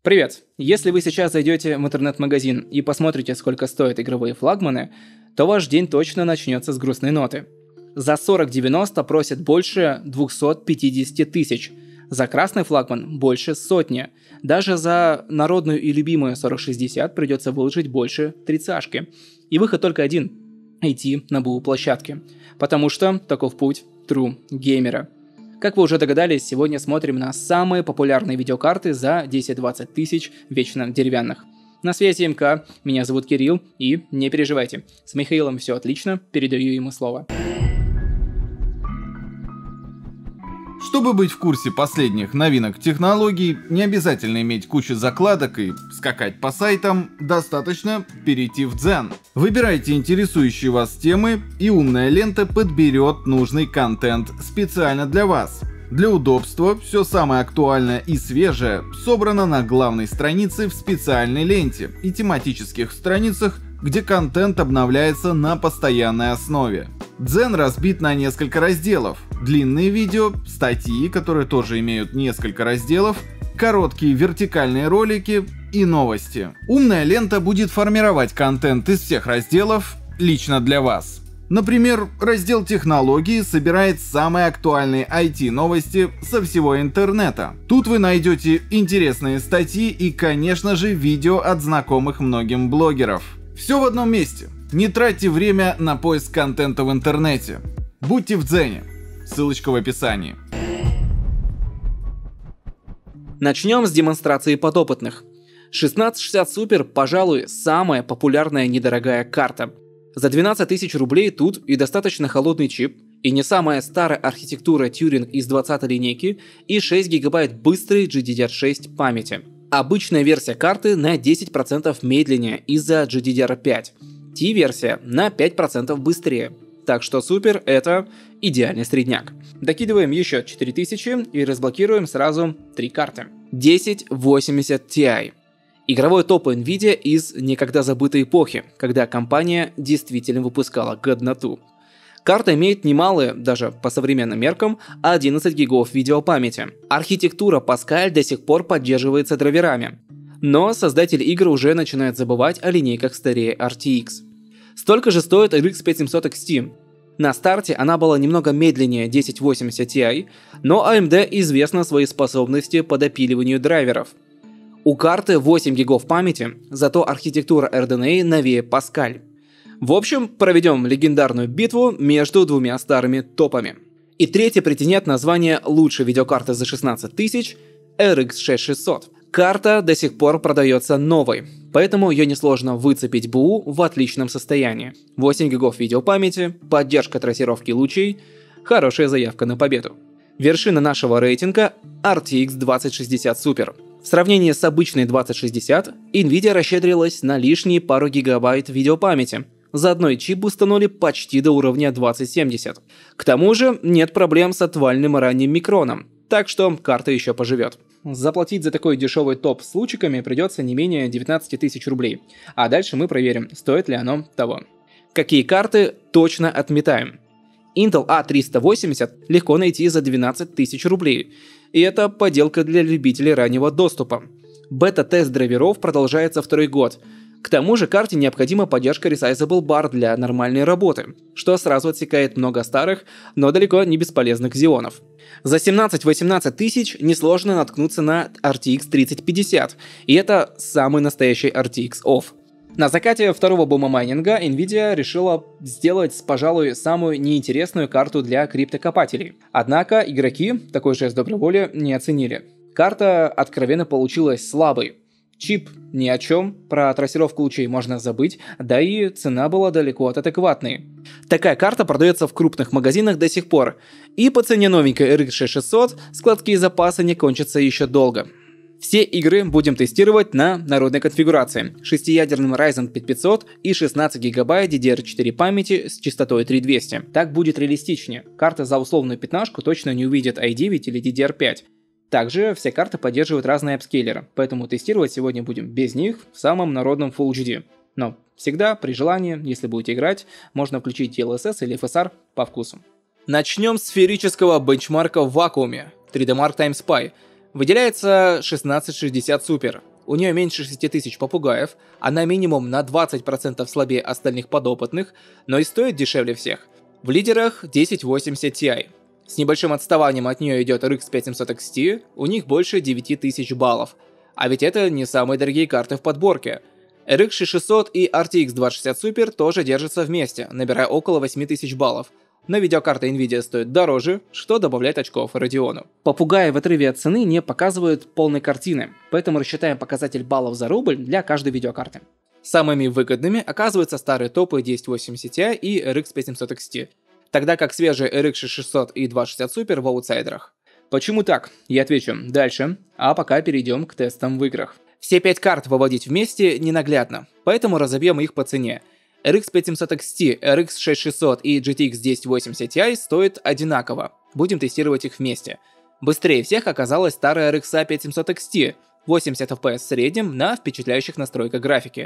Привет! Если вы сейчас зайдете в интернет-магазин и посмотрите, сколько стоят игровые флагманы, то ваш день точно начнется с грустной ноты. За 4090 просят больше 250 тысяч, за красный флагман больше сотни. Даже за народную и любимую 4060 придется выложить больше тридцашки. И выход только один – идти на БУ-площадке. Потому что таков путь true геймера. Как вы уже догадались, сегодня смотрим на самые популярные видеокарты за 10-20 тысяч вечно деревянных. На связи МК, меня зовут Кирилл, и не переживайте, с Михаилом все отлично, передаю ему слово. Чтобы быть в курсе последних новинок технологий, не обязательно иметь кучу закладок и скакать по сайтам, достаточно перейти в Дзен. Выбирайте интересующие вас темы, и умная лента подберет нужный контент специально для вас. Для удобства все самое актуальное и свежее собрано на главной странице в специальной ленте и тематических страницах, где контент обновляется на постоянной основе. Дзен разбит на несколько разделов. Длинные видео, статьи, которые тоже имеют несколько разделов, короткие вертикальные ролики и новости. Умная лента будет формировать контент из всех разделов лично для вас. Например, раздел «Технологии» собирает самые актуальные IT-новости со всего интернета. Тут вы найдете интересные статьи и, конечно же, видео от знакомых многим блогеров. Все в одном месте. Не тратьте время на поиск контента в интернете. Будьте в Дзене. Ссылочка в описании. Начнем с демонстрации подопытных. 1660 Super, пожалуй, самая популярная недорогая карта. За 12 тысяч рублей тут и достаточно холодный чип, и не самая старая архитектура Turing из 20-й линейки, и 6 гигабайт быстрой GDDR6 памяти. Обычная версия карты на 10% медленнее из-за GDDR5. T-версия на 5% быстрее. Так что Super — это идеальный средняк. Докидываем еще 4000 и разблокируем сразу 3 карты. 1080 Ti. Игровой топ Nvidia из никогда забытой эпохи, когда компания действительно выпускала годноту. Карта имеет немалые, даже по современным меркам, 11 гигов видеопамяти. Архитектура Pascal до сих пор поддерживается драйверами. Но создатели игр уже начинают забывать о линейках старее RTX. Столько же стоит RX 5700 XT. На старте она была немного медленнее 1080 Ti, но AMD известна своей способности по допиливанию драйверов. У карты 8 гигов памяти, зато архитектура RDNA новее Pascal. В общем, проведем легендарную битву между двумя старыми топами. И третий претендент на звание лучшей видеокарты за 16 тысяч – RX 6600. Карта до сих пор продается новой, поэтому ее несложно выцепить БУ в отличном состоянии. 8 гигов видеопамяти, поддержка трассировки лучей, хорошая заявка на победу. Вершина нашего рейтинга – RTX 2060 Super. В сравнении с обычной 2060, Nvidia расщедрилась на лишние пару гигабайт видеопамяти. Заодно и чип установили почти до уровня 2070. К тому же нет проблем с отвальным ранним микроном, так что карта еще поживет. Заплатить за такой дешевый топ с лучиками придется не менее 19 тысяч рублей. А дальше мы проверим, стоит ли оно того. Какие карты точно отметаем. Intel A380 легко найти за 12 тысяч рублей. И это поделка для любителей раннего доступа. Бета-тест драйверов продолжается второй год. К тому же карте необходима поддержка Resizable Bar для нормальной работы, что сразу отсекает много старых, но далеко не бесполезных Xeon'ов. За 17-18 тысяч несложно наткнуться на RTX 3050, и это самый настоящий RTX Off. На закате второго бума майнинга Nvidia решила сделать, пожалуй, самую неинтересную карту для криптокопателей. Однако игроки такой жест доброй воли не оценили. Карта откровенно получилась слабой. Чип ни о чем, про трассировку лучей можно забыть, да и цена была далеко от адекватной. Такая карта продается в крупных магазинах до сих пор, и по цене новенькой RX 6600 складские запасы не кончатся еще долго. Все игры будем тестировать на народной конфигурации, 6-ядерным Ryzen 5500 и 16 гигабайт DDR4 памяти с частотой 3200. Так будет реалистичнее, карта за условную пятнашку точно не увидит i9 или DDR5. Также все карты поддерживают разные апскейлеры, поэтому тестировать сегодня будем без них в самом народном Full HD. Но всегда, при желании, если будете играть, можно включить DLSS или FSR по вкусу. Начнем с сферического бенчмарка в вакууме 3D Mark Time Spy. Выделяется 1660 Super. у нее меньше 6000 попугаев, она минимум на 20% слабее остальных подопытных, но и стоит дешевле всех. В лидерах 1080 Ti. С небольшим отставанием от нее идет RX 5700 XT, у них больше 9000 баллов. А ведь это не самые дорогие карты в подборке. RX 6600 и RTX 2060 Super тоже держатся вместе, набирая около 8000 баллов. Но видеокарта Nvidia стоит дороже, что добавляет очков Radeon. Попугаи в отрыве от цены не показывают полной картины, поэтому рассчитаем показатель баллов за рубль для каждой видеокарты. Самыми выгодными оказываются старые топы 1080 Ti и RX 5700 XT, тогда как свежие RX 6600 и 2060 Super в аутсайдерах. Почему так? Я отвечу дальше, а пока перейдем к тестам в играх. Все 5 карт выводить вместе ненаглядно, поэтому разобьем их по цене. RX 5700 XT, RX 6600 и GTX 1080 Ti стоят одинаково. Будем тестировать их вместе. Быстрее всех оказалась старая RX 5700 XT, 80 FPS в среднем на впечатляющих настройках графики.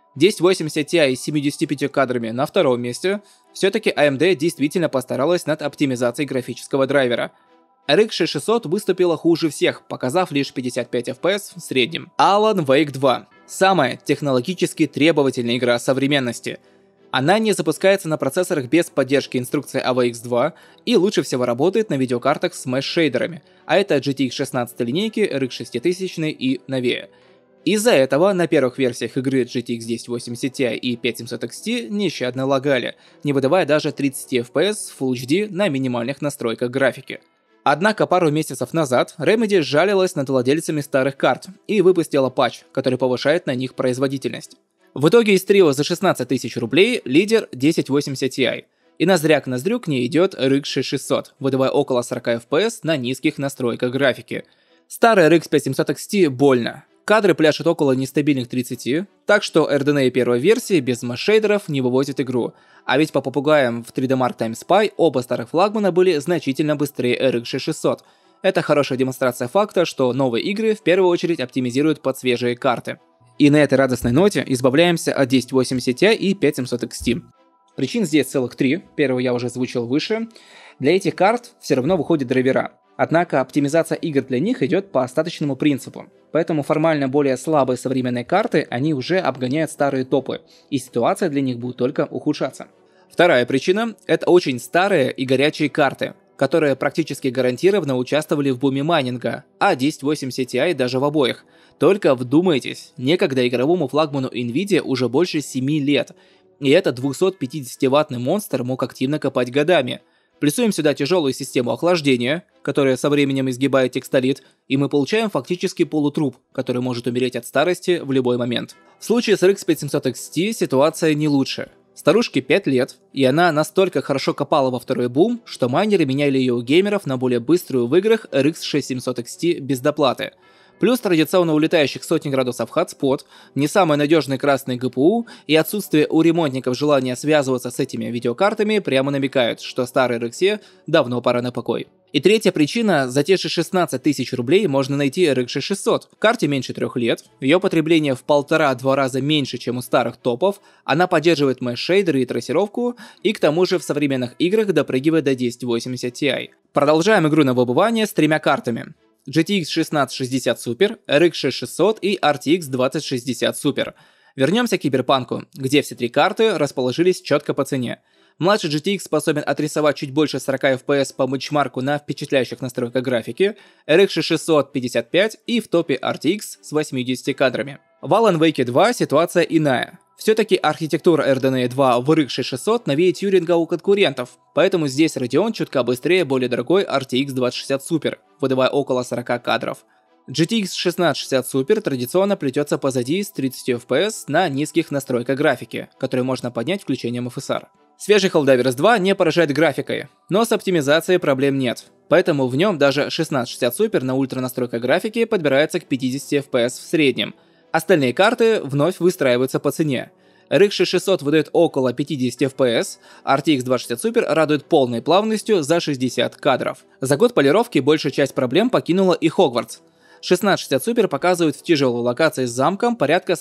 1080 Ti с 75 кадрами на втором месте. Все-таки AMD действительно постаралась над оптимизацией графического драйвера. RX 6600 выступила хуже всех, показав лишь 55 FPS в среднем. Alan Wake 2. Самая технологически требовательная игра современности. Она не запускается на процессорах без поддержки инструкции AVX 2 и лучше всего работает на видеокартах с mesh-шейдерами, а это GTX 16 линейки, RX 6000 и новее. Из-за этого на первых версиях игры GTX 1080 Ti и 5700 XT нещадно лагали, не выдавая даже 30 FPS Full HD на минимальных настройках графики. Однако пару месяцев назад Remedy жалилась над владельцами старых карт и выпустила патч, который повышает на них производительность. В итоге из трио за 16 тысяч рублей лидер 1080 Ti, и ноздря к ноздрю к ней идет RX 6600, выдавая около 40 FPS на низких настройках графики. Старый RX 5700 XT больно. Кадры пляшут около нестабильных 30, так что RDNA первой версии без меш-шейдеров не вывозит игру. А ведь по попугаям в 3D Mark Time Spy оба старых флагмана были значительно быстрее RX 6600. Это хорошая демонстрация факта, что новые игры в первую очередь оптимизируют под свежие карты. И на этой радостной ноте избавляемся от 1080 Ti и 5700 XT. Причин здесь целых 3, первую я уже озвучил выше. Для этих карт все равно выходят драйвера. Однако оптимизация игр для них идет по остаточному принципу, поэтому формально более слабые современные карты они уже обгоняют старые топы, и ситуация для них будет только ухудшаться. Вторая причина – это очень старые и горячие карты, которые практически гарантированно участвовали в буме майнинга, а 1080 Ti даже в обоих. Только вдумайтесь, некогда игровому флагману Nvidia уже больше 7 лет, и этот 250-ваттный монстр мог активно копать годами. Плюсуем сюда тяжелую систему охлаждения, которая со временем изгибает текстолит, и мы получаем фактически полутруп, который может умереть от старости в любой момент. В случае с RX 5700 XT ситуация не лучше. Старушке 5 лет, и она настолько хорошо копала во второй бум, что майнеры меняли ее у геймеров на более быструю в играх RX 6700 XT без доплаты. Плюс традиционно улетающих сотни градусов хатспот, не самый надежный красный ГПУ и отсутствие у ремонтников желания связываться с этими видеокартами прямо намекают, что старой RX давно пора на покой. И третья причина, за те же 16 тысяч рублей можно найти RX 6600. Карте меньше 3 лет, ее потребление в 1,5-2 раза меньше, чем у старых топов, она поддерживает mesh-шейдеры и трассировку, и к тому же в современных играх допрыгивает до 1080 Ti. Продолжаем игру на выбывание с 3 картами. GTX 1660 Super, RX 6600 и RTX 2060 Super. Вернемся к Киберпанку, где все 3 карты расположились четко по цене. Младший GTX способен отрисовать чуть больше 40 FPS по бенчмарку на впечатляющих настройках графики, RX 6600 55 и в топе RTX с 80 кадрами. В Alan Wake 2 ситуация иная. Все-таки архитектура RDNA 2 в RX 6600 новее Тьюринга у конкурентов, поэтому здесь Radeon чутка быстрее более дорогой RTX 2060 Super, выдавая около 40 кадров. GTX 1660 Super традиционно плетется позади с 30 FPS на низких настройках графики, которые можно поднять включением FSR. Свежий Helldivers 2 не поражает графикой, но с оптимизацией проблем нет, поэтому в нем даже 1660 Super на ультра настройках графики подбирается к 50 FPS в среднем. Остальные карты вновь выстраиваются по цене. RX 6600 выдает около 50 FPS, RTX 2060 Super радует полной плавностью за 60 кадров. За год полировки большая часть проблем покинула и Hogwarts. 1660 Super показывает в тяжелой локации с замком порядка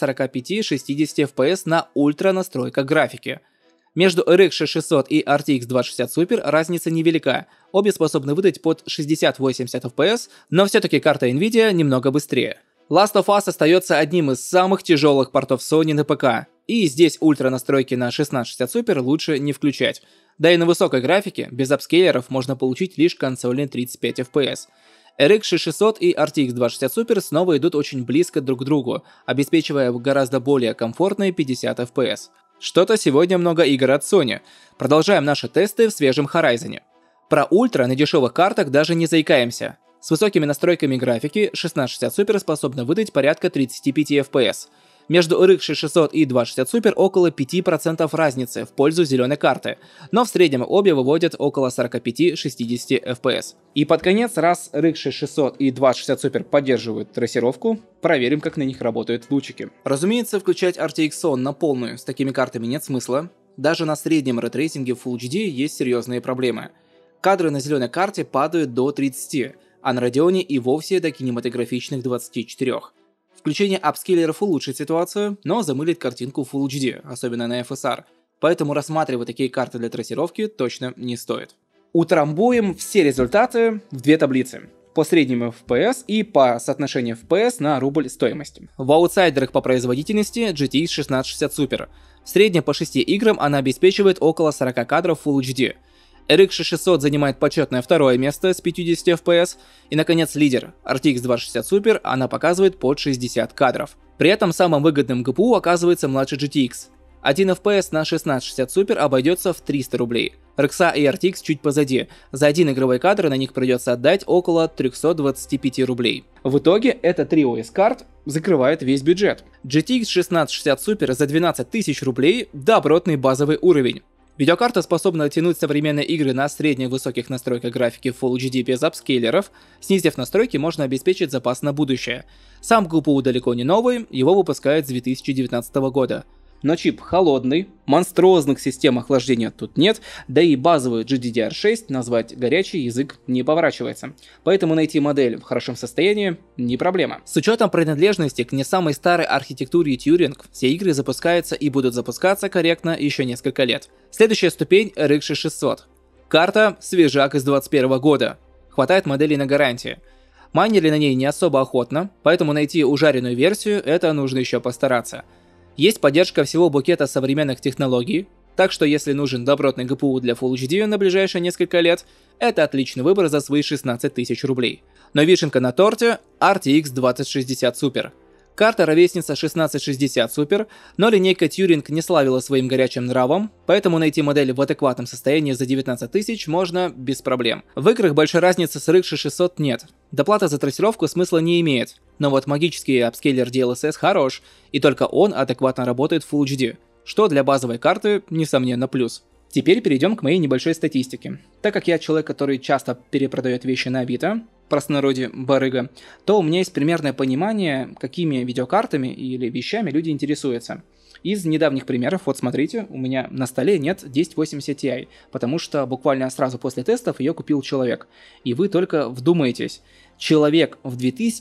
45-60 FPS на ультра настройках графики. Между RX 6600 и RTX 2060 Super разница невелика, обе способны выдать под 60-80 FPS, но все-таки карта Nvidia немного быстрее. Last of Us остается одним из самых тяжелых портов Sony на ПК, и здесь ультра настройки на 1660 Super лучше не включать. Да и на высокой графике, без апскейлеров, можно получить лишь консольные 35 FPS. RX 6600 и RTX 2060 Super снова идут очень близко друг к другу, обеспечивая гораздо более комфортные 50 FPS. Что-то сегодня много игр от Sony. Продолжаем наши тесты в свежем Horizon. Про ультра на дешевых картах даже не заикаемся. С высокими настройками графики 1660 Super способна выдать порядка 35 FPS. Между RX 6600 и 2060 Super около 5% разницы в пользу зеленой карты, но в среднем обе выводят около 45-60 FPS. И под конец, раз RX 6600 и 2060 Super поддерживают трассировку, проверим, как на них работают лучики. Разумеется, включать RTX On на полную с такими картами нет смысла. Даже на среднем рейтрейсинге Full HD есть серьезные проблемы. Кадры на зеленой карте падают до 30, а на Radeon и вовсе до кинематографичных 24. Включение апскейлеров улучшит ситуацию, но замылит картинку Full HD, особенно на FSR, поэтому рассматривать такие карты для трассировки точно не стоит. Утрамбуем все результаты в две таблицы. По среднему FPS и по соотношению FPS на рубль стоимости. В аутсайдерах по производительности GTX 1660 Super. В среднем по 6 играм она обеспечивает около 40 кадров Full HD. RX 6600 занимает почетное второе место с 50 FPS, и, наконец, лидер RTX 2060 Super, она показывает под 60 кадров. При этом самым выгодным GPU оказывается младший GTX. 1 FPS на 1660 Super обойдется в 300 рублей. RX и RTX чуть позади, за один игровой кадр на них придется отдать около 325 рублей. В итоге это трио из карт закрывает весь бюджет. GTX 1660 Super за 12 тысяч рублей – добротный базовый уровень. Видеокарта способна тянуть современные игры на средне-высоких настройках графики Full HD без апскейлеров. Снизив настройки, можно обеспечить запас на будущее. Сам GPU далеко не новый, его выпускают с 2019 года. Но чип холодный, монструозных систем охлаждения тут нет, да и базовую GDDR6 назвать горячий язык не поворачивается. Поэтому найти модель в хорошем состоянии не проблема. С учетом принадлежности к не самой старой архитектуре Turing, все игры запускаются и будут запускаться корректно еще несколько лет. Следующая ступень RX 6600. Карта свежак из 2021 года. Хватает моделей на гарантии. Майнили на ней не особо охотно, поэтому найти ужаренную версию это нужно еще постараться. Есть поддержка всего букета современных технологий, так что если нужен добротный GPU для Full HD на ближайшие несколько лет, это отличный выбор за свои 16 тысяч рублей. Но вишенка на торте – RTX 2060 Super. Карта ровесница 1660 Super, но линейка Turing не славила своим горячим нравом, поэтому найти модель в адекватном состоянии за 19 тысяч можно без проблем. В играх большой разницы с RX 6600 нет. Доплата за трассировку смысла не имеет, но вот магический апскейлер DLSS хорош, и только он адекватно работает в Full HD, что для базовой карты несомненно плюс. Теперь перейдем к моей небольшой статистике. Так как я человек, который часто перепродает вещи на Авито, в простонародье барыга, то у меня есть примерное понимание, какими видеокартами или вещами люди интересуются. Из недавних примеров, вот смотрите, у меня на столе нет 1080 Ti, потому что буквально сразу после тестов ее купил человек. И вы только вдумаетесь. Человек в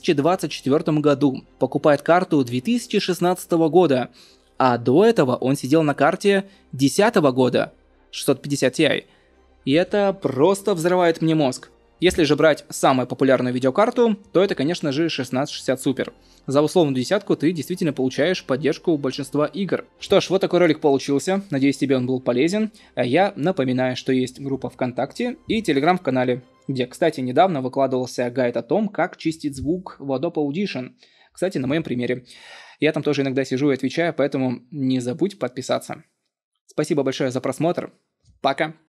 2024 году покупает карту 2016 года, а до этого он сидел на карте 2010 года, 650 Ti. И это просто взрывает мне мозг. Если же брать самую популярную видеокарту, то это, конечно же, 1660 Super. За условную десятку ты действительно получаешь поддержку большинства игр. Что ж, вот такой ролик получился. Надеюсь, тебе он был полезен. А я напоминаю, что есть группа ВКонтакте и Telegram в канале, где, кстати, недавно выкладывался гайд о том, как чистить звук в Adobe Audition. Кстати, на моем примере. Я там тоже иногда сижу и отвечаю, поэтому не забудь подписаться. Спасибо большое за просмотр. Пока!